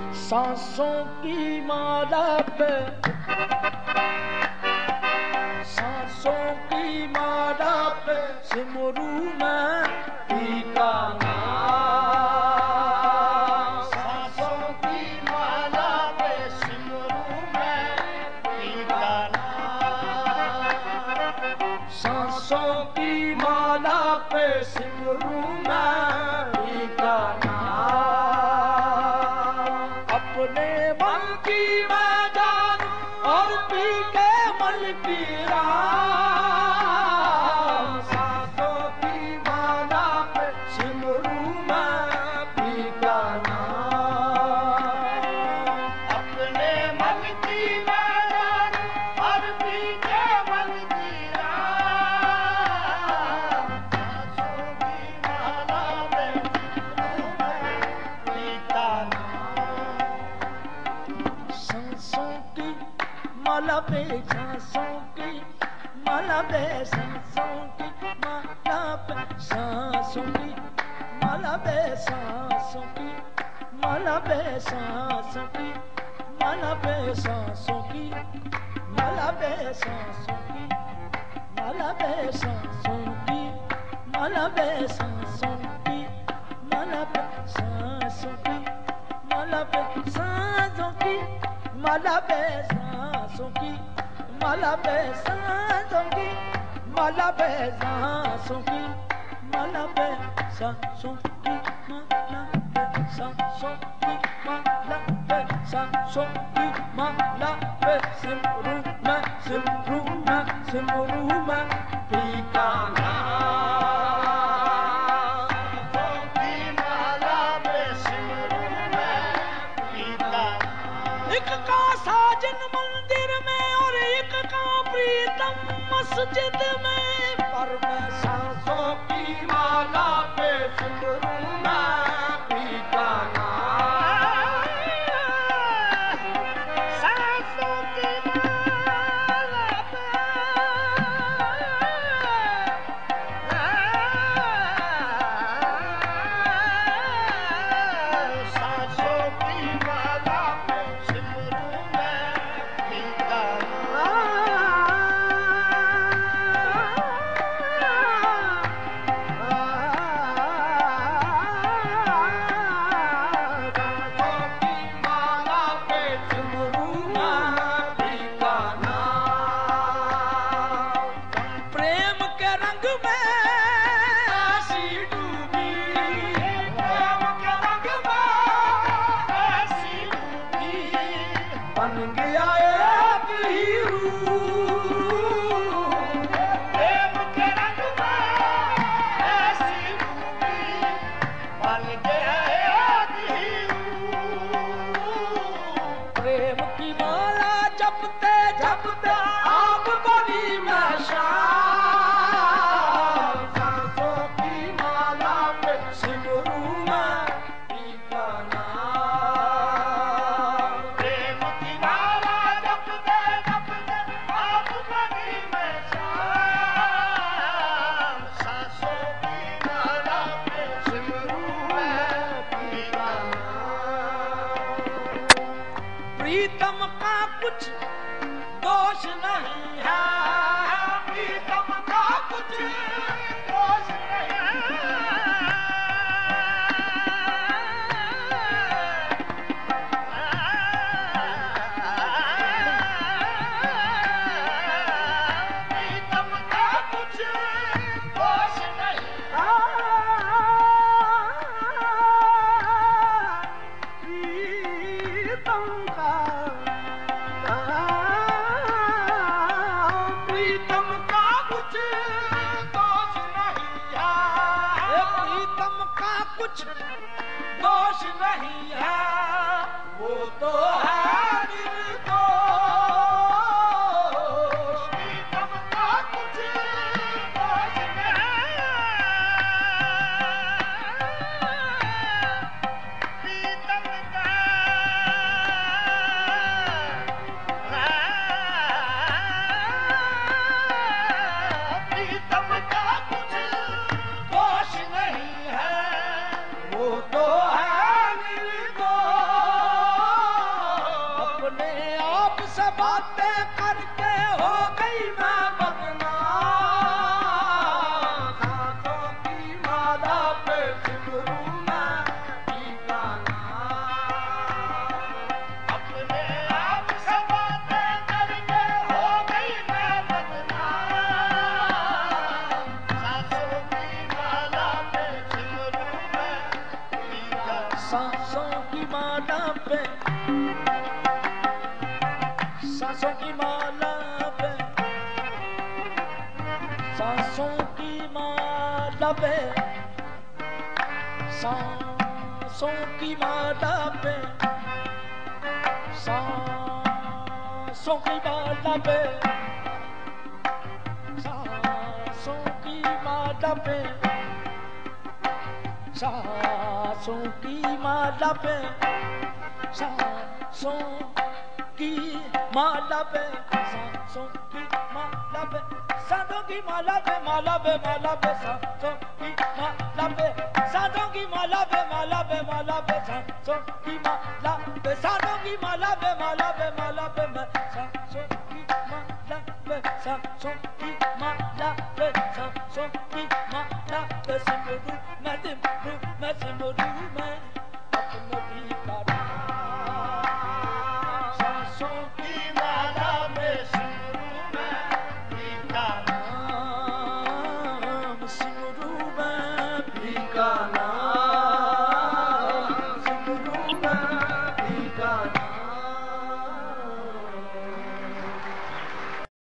सांसों की माला पे, सांसों की माला पे सिमरू मैं पीका नाम। सांसों की माला पे सिमरू मैं पीका नाम। सांसों की माला पे सिमरू मैं पीका नाम। अपने मन की मैं जानू और पी के मन की राम। सांसों की माला पे सिमरू मैं पीका नाम। अपने मन की मैं जानू और पी के मन की राम। सांसों की माला पे सिमरू मैं पीका नाम। सांसों की माला पे, सांसों की माला पे, सांसों की माला पे, सांसों की माला पे, सांसों की माला पे, सांसों की माला पे, सांसों की माला पे, सांसों की माला पे, सांसों की माला पे, सांसों की माला पे, सांसों की माला पे, सांसों की माला पे, सांसों की माला पे, सांसों की माला पे, सांसों की माला पे, सांसों की माला पे, सांसों की माला पे, सांसों की माला पे सिमरू मैं, सिमरू मैं, सिमरू मैं पीका नाम। सांसों की माला पे सिमरू मैं पीका नाम। एक का साजन मंदिर में और एक का प्रीतम मस्जिद में, पर मैं सांसों की माला पे सिमरू मैं पीका नाम। सांसों की माला पे सांसों की माला पे सिमरू मैं पीका सांसों की माला पे सिमरू मैं पीका नाम। प्रेम के रंग में ऐसी डूबी, प्रेम के रंग में ऐसी डूबी, बन गया एक ही रूप। प्रेम के रंग में ऐसी डूबी, बन गया एक ही रूप। प्रेम की माला जपते जपते आप बनी मैं शाम। सांसों की माला पे सिमरू मैं पीका नाम। प्रेम की माला जपते जपते आप बनी मैं शाम। सांसों की माला पे सिमरू मैं पीका नाम। प्रीतम का कुछ दोष नहीं है, प्रीतम का कुछ दोष नहीं, प्रीतम का कुछ दोष नहीं। प्रीतम का, प्रीतम का कुछ दोष नहीं है, प्रीतम का कुछ दोष नहीं है, वो तो है निर्दोष। प्रीतम का कुछ दोष नहीं, प्रीतम का प्रीतम का कुछ दोष नहीं है, वो बातें करके हो गई मैं बदनाम सांसों की माला पे सिमरू मैं पीका अपने आप से बातें करके हो गई मैं बदनाम सांसों की माला पे सिमरू मैं पीका सांसों की माला पे सांसों की माला पे सांसों की माला पे सांसों की माला पे सांसों की माला पे सांसों की माला पे सांसों की माला पे सांसों की माला पे सांसों की माला पे सांसों की माला पे माला पे माला पे सांसों की माला पे सांसों की माला पे माला पे माला पे सांसों की माला पे सांसों की माला पे माला पे माला पे